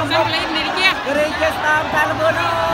Xong lên này đi kia. Cái này chết tam ta là bữa nó